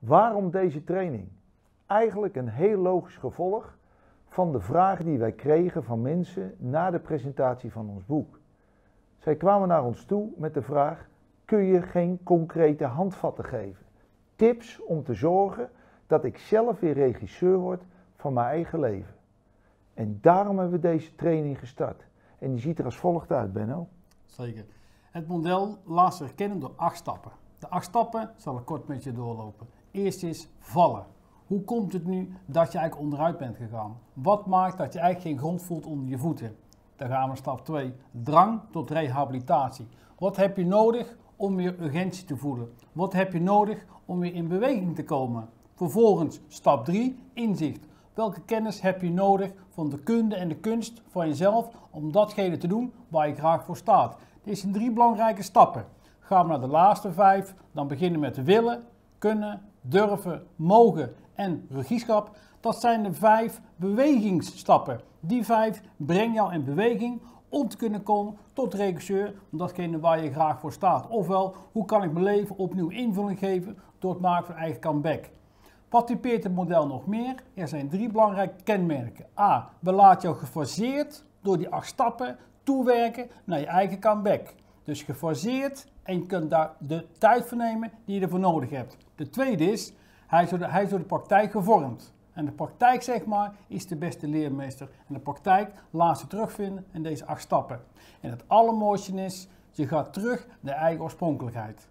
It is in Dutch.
Waarom deze training? Eigenlijk een heel logisch gevolg van de vragen die wij kregen van mensen na de presentatie van ons boek. Zij kwamen naar ons toe met de vraag: kun je geen concrete handvatten geven? Tips om te zorgen dat ik zelf weer regisseur word van mijn eigen leven. En daarom hebben we deze training gestart. En die ziet er als volgt uit, Benno. Zeker. Het model laat zich herkennen door 8 stappen. De 8 stappen zal ik kort met je doorlopen. Eerst is vallen. Hoe komt het nu dat je eigenlijk onderuit bent gegaan? Wat maakt dat je eigenlijk geen grond voelt onder je voeten? Dan gaan we stap 2. Drang tot rehabilitatie. Wat heb je nodig om weer urgentie te voelen? Wat heb je nodig om weer in beweging te komen? Vervolgens stap 3. Inzicht. Welke kennis heb je nodig van de kunde en de kunst van jezelf om datgene te doen waar je graag voor staat? Dit zijn 3 belangrijke stappen. Gaan we naar de laatste 5, dan beginnen we met willen, kunnen, durven, mogen en regieschap. Dat zijn de 5 bewegingsstappen. Die 5 brengen jou in beweging om te kunnen komen tot regisseur van datgene waar je graag voor staat. Ofwel, hoe kan ik mijn leven opnieuw invulling geven door het maken van eigen comeback. Wat typeert het model nog meer? Er zijn 3 belangrijke kenmerken. A. We laten jou gefaseerd door die 8 stappen toewerken naar je eigen comeback. Dus gefaseerd en je kunt daar de tijd voor nemen die je ervoor nodig hebt. De tweede is, hij is door de praktijk gevormd. En de praktijk, zeg maar, is de beste leermeester. En de praktijk laat ze terugvinden in deze 8 stappen. En het allermooiste is, je gaat terug naar eigen oorspronkelijkheid.